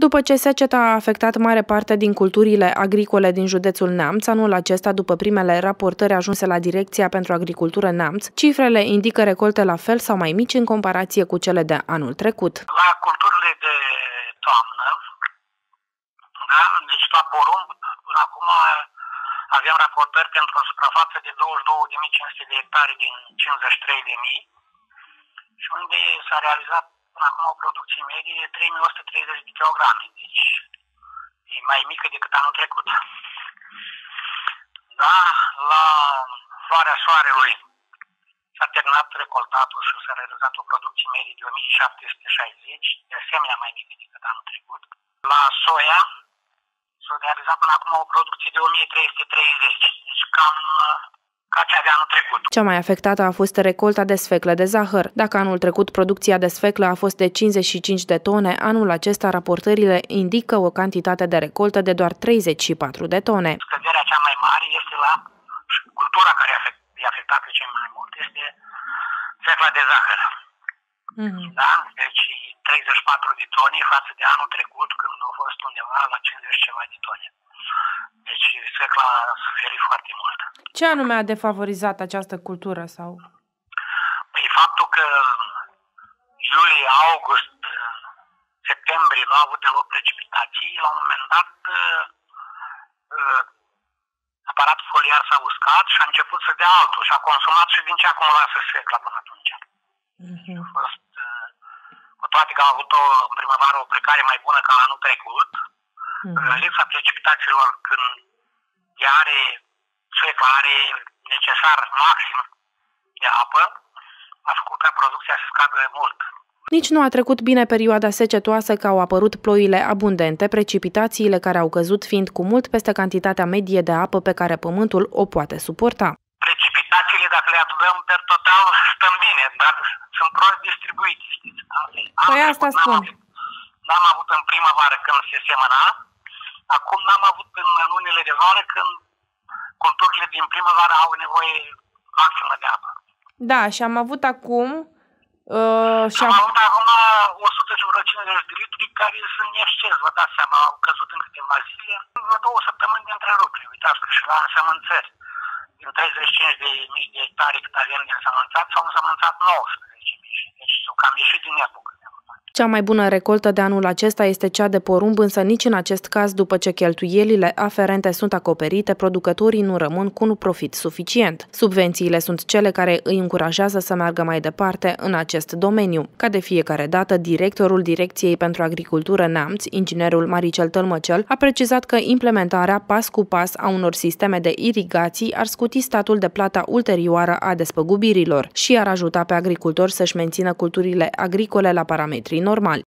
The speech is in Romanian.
După ce seceta a afectat mare parte din culturile agricole din județul Neamț, anul acesta, după primele raportări ajunse la Direcția pentru Agricultură Neamț, cifrele indică recolte la fel sau mai mici în comparație cu cele de anul trecut. La culturile de toamnă, da, deci la porumb, până acum avem raportări pentru o suprafață de 22.500 de hectare din 53.000 și unde s-a realizat până acum o producție medie de 3.130 de kilograme, deci e mai mică decât anul trecut. Da, la floarea soarelui s-a terminat recoltatul și s-a realizat o producție medie de 1.760, de asemenea mai mică decât anul trecut. La soia s-a realizat până acum o producție de 1.330, deci cam ca cea de anul trecut. Cea mai afectată a fost recolta de sfeclă de zahăr. Dacă anul trecut producția de sfeclă a fost de 55 de tone, anul acesta raportările indică o cantitate de recoltă de doar 34 de tone. Scăderea cea mai mare este la cultura care e afectată cel mai mult, este sfecla de zahăr. Da? Deci 34 de tone față de anul trecut, când a fost undeva la 50 ceva de tone. Deci sfecla a suferit foarte mult. Ce anume a defavorizat această cultură? Sau? Păi faptul că iulie, august, septembrie nu au avut deloc precipitații, la un moment dat aparatul foliar s-a uscat și a început să dea altul și a consumat și din ce acumulase sfecla până atunci. A fost, cu toate că am avut în primăvară o plecare mai bună ca anul trecut, lipsa precipitațiilor când sfecla are necesar maxim de apă, a făcut ca producția să scadă mult. Nici nu a trecut bine perioada secetoasă, că au apărut ploile abundente, precipitațiile care au căzut fiind cu mult peste cantitatea medie de apă pe care pământul o poate suporta. Precipitațiile, dacă le adunăm per total, stăm bine, dar sunt prost distribuite, știți? Păi asta spun. N-am avut în primăvară când se semăna, acum n-am avut în lunile de vară când culturile din primăvară au nevoie maximă de apă. Da, și am avut acum... Am avut acum 150 de litri care sunt în exces, vă dați seama, au căzut în câteva zile, vreo 2 săptămâni de întrerupere. Uitați că și la însămânțări, din 35.000 de hectare cât avem de însămânțat, s-au însămânțat 19.000, deci s-au cam ieșit din epocă. Cea mai bună recoltă de anul acesta este cea de porumb, însă nici în acest caz, după ce cheltuielile aferente sunt acoperite, producătorii nu rămân cu un profit suficient. Subvențiile sunt cele care îi încurajează să meargă mai departe în acest domeniu. Ca de fiecare dată, directorul Direcției pentru Agricultură Neamț, inginerul Maricel Tălmăcel, a precizat că implementarea pas cu pas a unor sisteme de irigații ar scuti statul de plata ulterioară a despăgubirilor și ar ajuta pe agricultori să-și mențină culturile agricole la parametrii normali.